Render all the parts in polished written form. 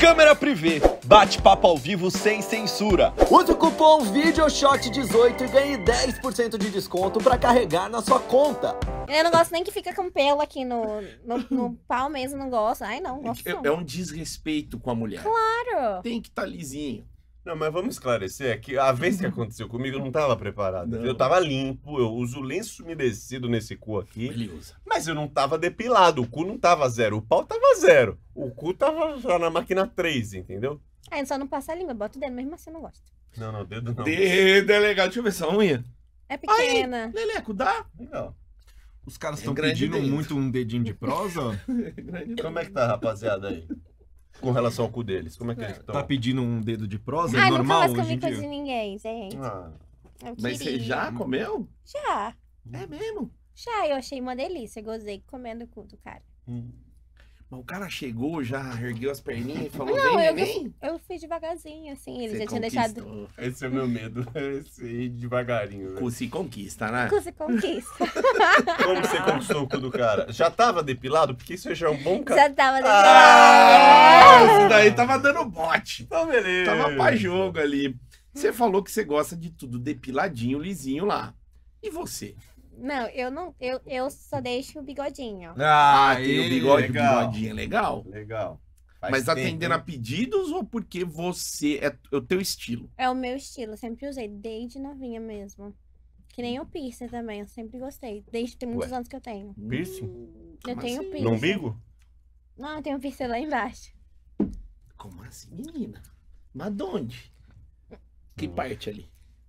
Câmera Privé, bate-papo ao vivo sem censura. Use o cupom VIDEOSHOT18 e ganhe 10% de desconto pra carregar na sua conta. Eu não gosto nem que fica com pelo aqui no pau mesmo, não gosto. Ai, não, gosto não. É um desrespeito com a mulher. Claro. Tem que estar lisinho. Não, mas vamos esclarecer que a vez que aconteceu comigo eu não tava preparado. Não. Eu tava limpo, eu uso lenço umedecido nesse cu aqui. Ele usa. Mas eu não tava depilado, o cu não tava 0, o pau tava 0. O cu tava já na máquina 3, entendeu? Aí só não passa a língua, bota o dedo, mesmo assim eu não gosto. Não, dedo não. Dedo é legal. Deixa eu ver essa unha. É pequena. Aí, Leleco, dá? Legal. Os caras estão grande pedindo dedo. muito um dedinho de prosa. Como é que tá, rapaziada, aí? Com relação ao cu deles, como é que eles estão? Tá pedindo um dedo de prosa? É Ai, nunca normal mais hoje em comi coisa dia? de ninguém, gente. Ah, Eu Mas você queria. já comeu? Já. É mesmo? Já, eu achei uma delícia. Gozei comendo o cu do cara. Mas o cara chegou, já ergueu as perninhas e falou, Não, vem, eu, vem. eu fui devagarzinho, assim. Ele Você já tinha deixado. conquistou. esse é o meu medo, esse ir devagarinho. Velho. Cu se conquista, né? Cu se conquista. Como você conquistou o cu do cara? Já tava depilado? Porque isso já é um bom cara. Já tava Isso daí tava dando bote. Então, beleza. Tava pra jogo ali. Você falou que você gosta de tudo depiladinho, lisinho lá. E você? Não, eu não. Eu só deixo o bigodinho. Ah, tem o bigode, legal. o bigodinho é legal. Legal. Mas tempo, atendendo hein? a pedidos ou porque você é o teu estilo? É o meu estilo, eu sempre usei, desde novinha mesmo. Que nem o piercing também, eu sempre gostei. Desde tem muitos anos que eu tenho. Piercing? Eu Como tenho assim? piercing. No umbigo? Não, eu tenho piercing lá embaixo. Como assim, menina? Mas de onde? Que parte ali?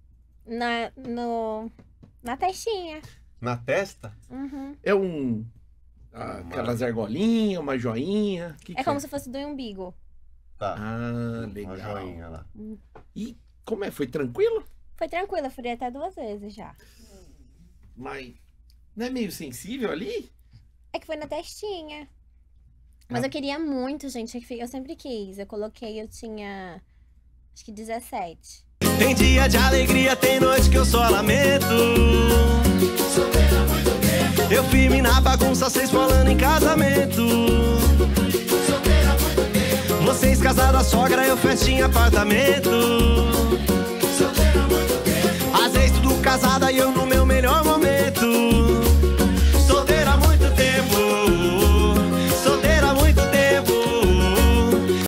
Na testinha. Na testa? Uhum. É aquelas argolinhas, uma joinha? Que É como se fosse do umbigo. Tá. Ah, Uma legal. joinha lá. E como é? Foi tranquilo? Foi tranquilo, eu fui até 2 vezes já. Mas não é meio sensível ali? É que foi na testinha. Mas eu queria muito, gente. Eu sempre quis. Eu tinha acho que 17. Tem dia de alegria, tem noite que eu só lamento. Eu firme na bagunça, vocês falando em casamento. Vocês casados, a sogra, eu festinha em apartamento.